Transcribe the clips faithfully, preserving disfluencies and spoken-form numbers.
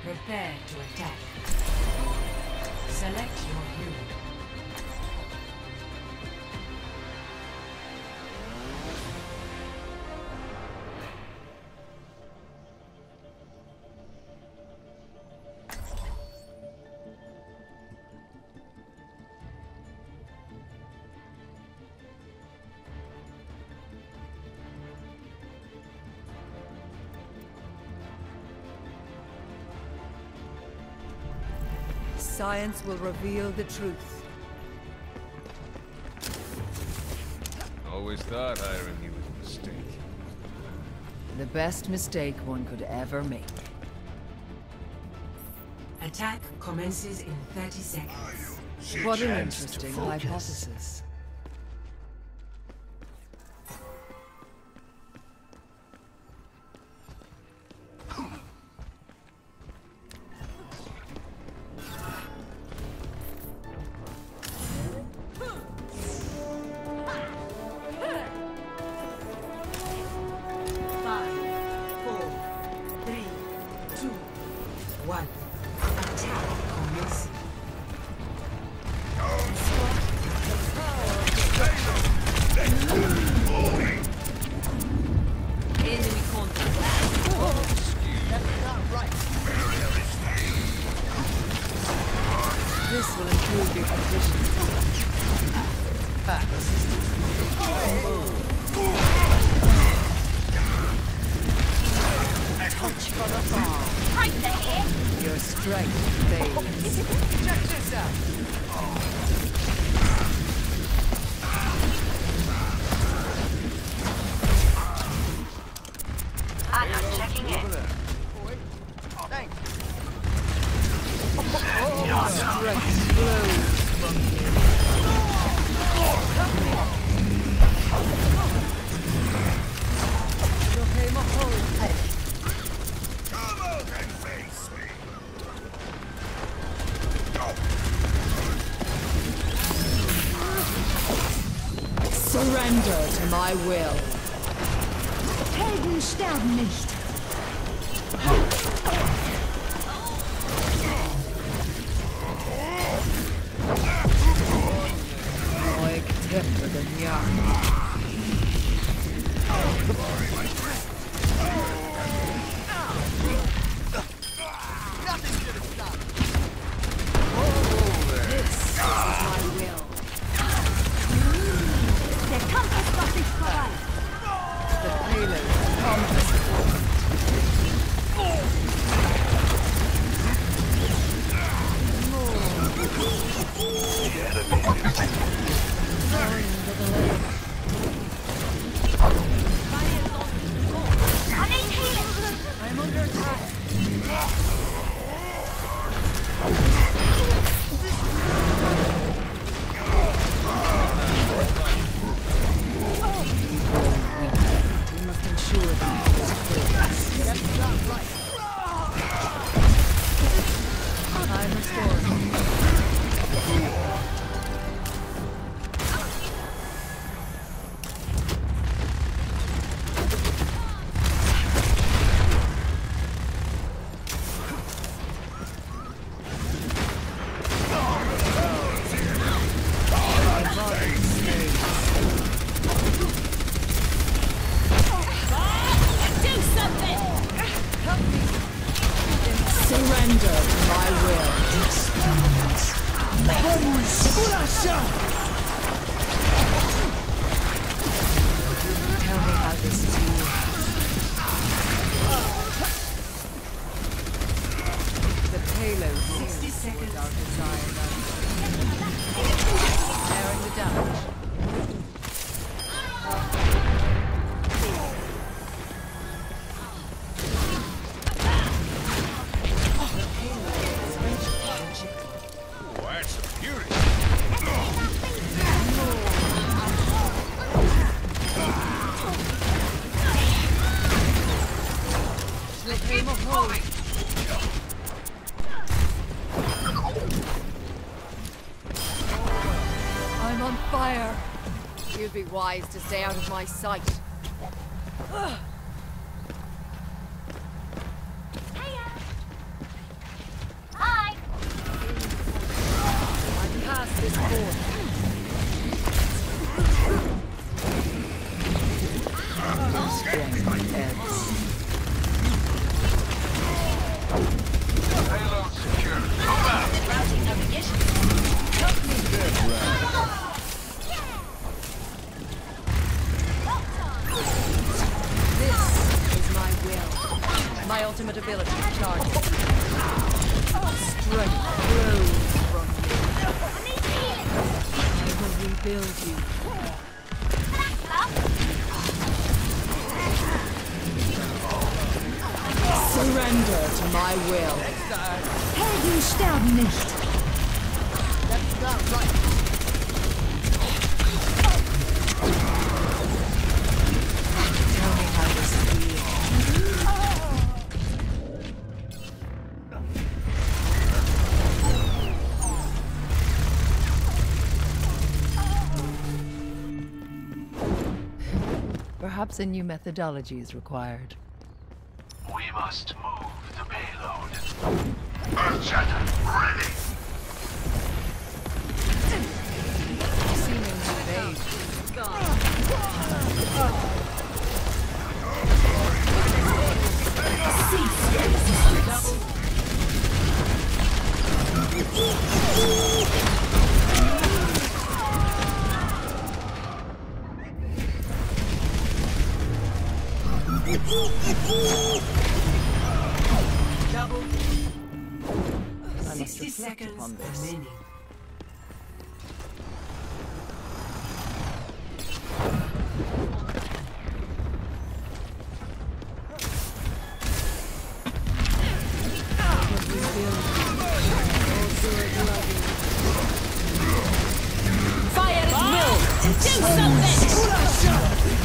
Prepare to attack. Select your hero. Science will reveal the truth. Always thought hiring you was a mistake. The best mistake one could ever make. Attack commences in thirty seconds. What an interesting hypothesis. One. Attack commencing. Enemy contact. That's not right. This will improve your condition. Touch from afar. Right there! Your strength fades. Check this out. I'm not checking in. Thanks. Your strength flows. Okay, my home. Surrender to my will. Helden sterben nicht. Ik treffer den jaren. This is my will. Der Kampf ist noch nicht vorbei. The payload comes. I need healing. I'm under attack. We must ensure that that's not right. Time restored. Do something! Surrender to my will. Tell me how this feels. The payload sixty seconds. our desired Bearing the damage. Oh, that's some beauty. I'm on fire. You'd be wise to stay out of my sight. strength ebbs. Payload secure. Move out. Routing navigation. This is my will. My ultimate ability charges. Strength flows from me. I will rebuild you. Surrender to my will. Helden sterben nicht. That's not right. Tell me how this feels. Perhaps a new methodology is required. We must move the payload. Earthshatter, ready! Seeming to fade. Double. I must sixty reflect seconds upon this. remaining. Fire at will. Do something.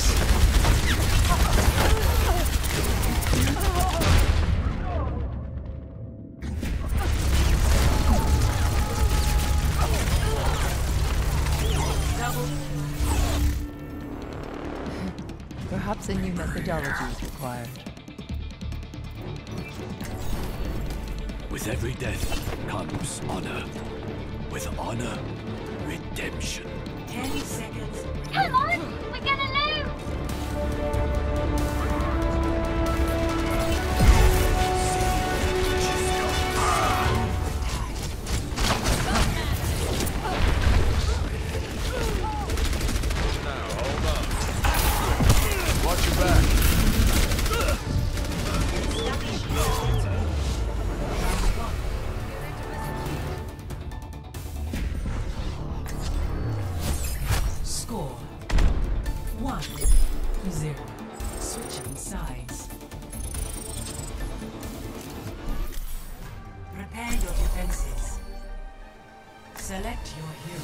Perhaps a new methodology is required. With every death comes honor. With honor, redemption. Ten seconds. Come on, we're gonna lose. Now, hold on. Watch your back. Score one zero. Switching sides. Prepare your defenses. Select your hero.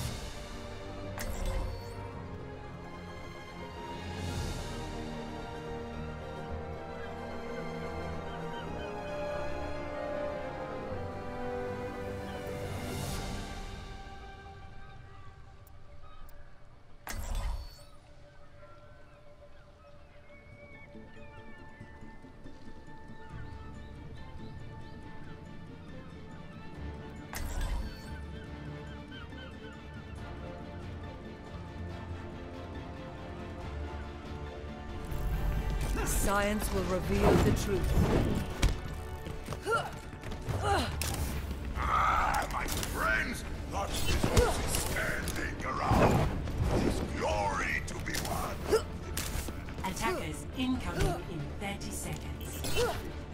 Science will reveal the truth. Ah, my friends, lots of resources standing around. There's glory to be won. Attackers incoming in thirty seconds.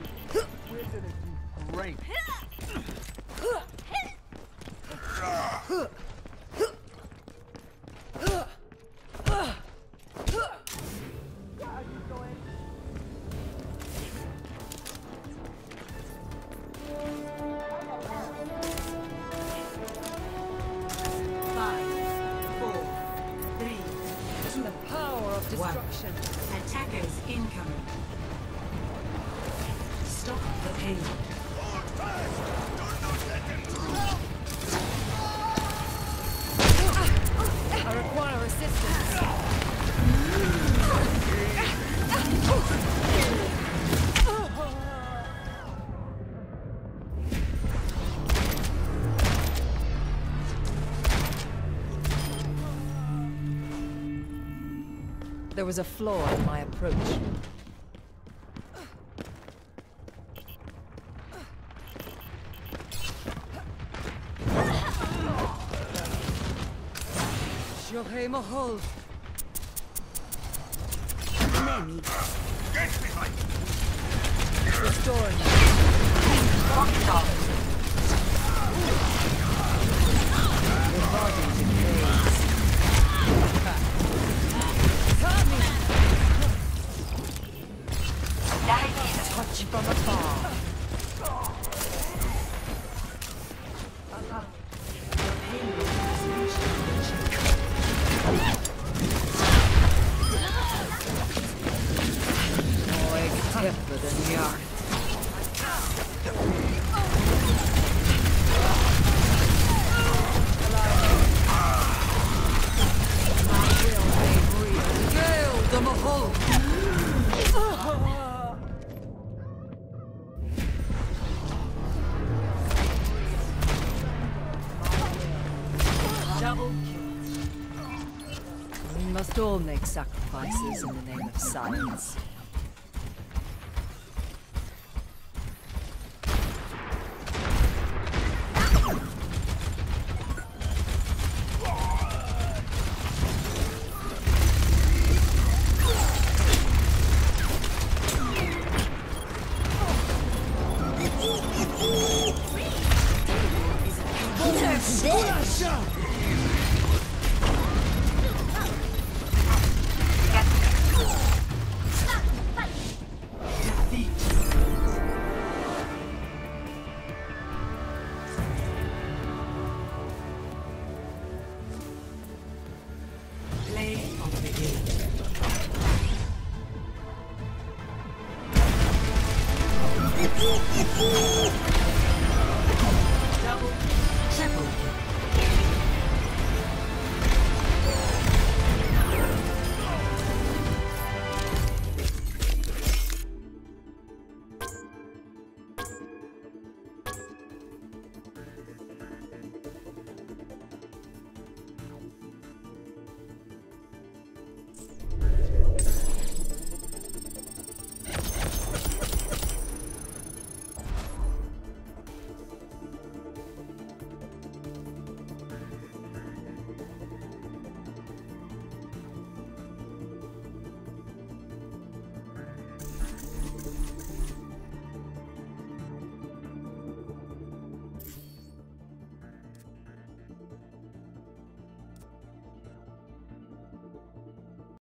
Great. Five, four, three, two, The power of one. destruction. Attackers incoming. Stop the payload. Hold fast! Do not let them through! I require assistance. There was a flaw in my approach. Shohei Mahol. Get behind! Restoring. Your body decays. Touch from afar. Moig tipper than yarn. Gale the Mahol. Double kill. We must all make sacrifices in the name of science. Play of the game. Woo-hoo-hoo-hoo!